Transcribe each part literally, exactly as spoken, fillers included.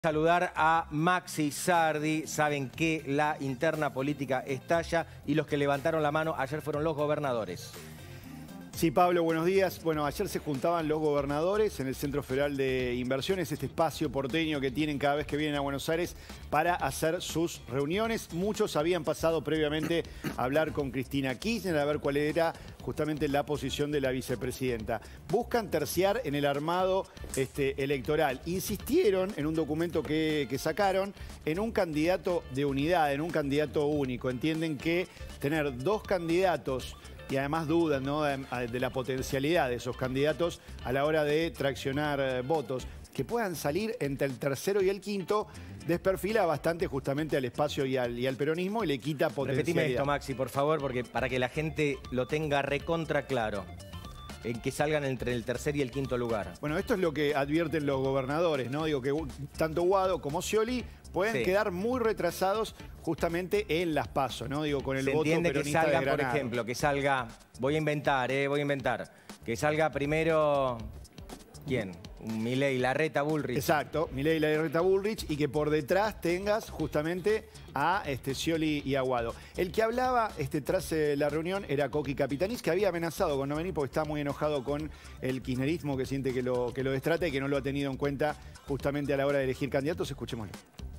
Saludar a Maxi Sardi. Saben que la interna política estalla y los que levantaron la mano ayer fueron los gobernadores. Sí, Pablo, buenos días. Bueno, ayer se juntaban los gobernadores en el Centro Federal de Inversiones, este espacio porteño que tienen cada vez que vienen a Buenos Aires para hacer sus reuniones. Muchos habían pasado previamente a hablar con Cristina Kirchner a ver cuál era justamente la posición de la vicepresidenta. Buscan terciar en el armado este, electoral. Insistieron en un documento que, que sacaron en un candidato de unidad, en un candidato único. Entienden que tener dos candidatos y además dudan, ¿no?, de, de la potencialidad de esos candidatos a la hora de traccionar eh, votos. Que puedan salir entre el tercero y el quinto desperfila bastante justamente al espacio y al, y al peronismo y le quita potencialidad. Repetime esto, Maxi, por favor, porque para que la gente lo tenga recontra claro. En que salgan entre el tercer y el quinto lugar. Bueno, esto es lo que advierten los gobernadores, ¿no? Digo que tanto Guado como Scioli pueden sí. quedar muy retrasados justamente en las PASO, ¿no? Digo, con el Se voto entiende peronista que salga, de Granada. por ejemplo, que salga, voy a inventar, eh, voy a inventar, que salga primero, ¿quién? Un Milei, Larreta, Bullrich. Exacto, Milei, Larreta, Bullrich, y que por detrás tengas justamente a este, Scioli y Aguado. El que hablaba este, tras eh, la reunión era Coqui Capitanich, que había amenazado con no venir porque está muy enojado con el kirchnerismo, que siente que lo, que lo destrata y que no lo ha tenido en cuenta justamente a la hora de elegir candidatos. Escuchémoslo.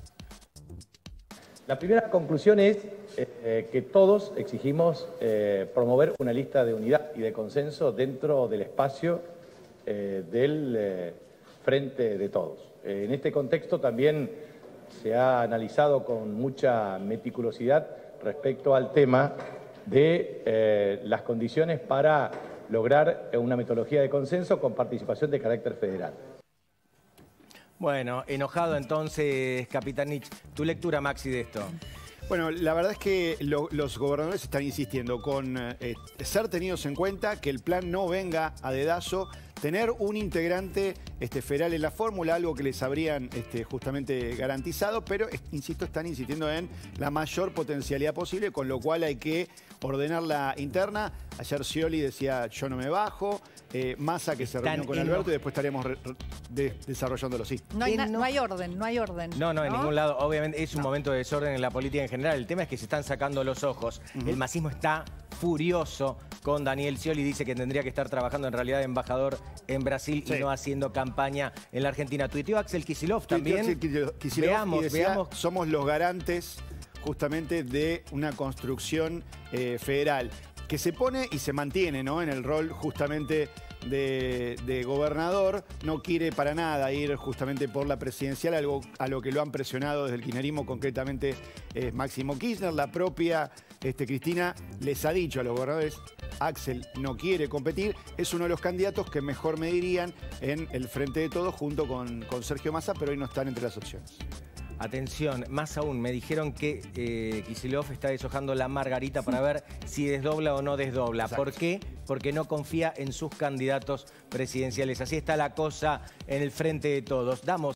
La primera conclusión es eh, que todos exigimos eh, promover una lista de unidad y de consenso dentro del espacio eh, del eh, Frente de Todos. Eh, en este contexto también se ha analizado con mucha meticulosidad respecto al tema de eh, las condiciones para lograr una metodología de consenso con participación de carácter federal. Bueno, enojado entonces, Capitanich. ¿Tu lectura, Maxi, de esto? Bueno, la verdad es que lo, los gobernadores están insistiendo con eh, ser tenidos en cuenta, que el plan no venga a dedazo, tener un integrante este, federal en la fórmula, algo que les habrían este, justamente garantizado, pero, insisto, están insistiendo en la mayor potencialidad posible, con lo cual hay que ordenar la interna. Ayer Scioli decía, yo no me bajo, eh, Massa que se reunió con Alberto y después estaremos re, re, de, desarrollándolo, sí. No hay, no hay orden, no hay orden. No, no, en ¿no? ningún lado. Obviamente es un no. momento de desorden en la política en general. El tema es que se están sacando los ojos. Uh-huh. El masismo está furioso con Daniel Scioli. Dice que tendría que estar trabajando en realidad de embajador en Brasil sí. y no haciendo campaña en la Argentina. Tuiteó Axel Kicillof también. Axel Kicillof veamos, y decía, veamos. Somos los garantes justamente de una construcción eh, federal que se pone y se mantiene, ¿no?, en el rol justamente de, de gobernador. No quiere para nada ir justamente por la presidencial, algo a lo que lo han presionado desde el kirchnerismo, concretamente eh, Máximo Kirchner. La propia este, Cristina les ha dicho a los gobernadores, Axel no quiere competir, es uno de los candidatos que mejor me dirían en el Frente de Todos junto con, con Sergio Massa, pero hoy no están entre las opciones. Atención, más aún, me dijeron que eh, Kicillof está deshojando la margarita para ver si desdobla o no desdobla. Exacto. ¿Por qué? Porque no confía en sus candidatos presidenciales. Así está la cosa en el Frente de Todos. Damos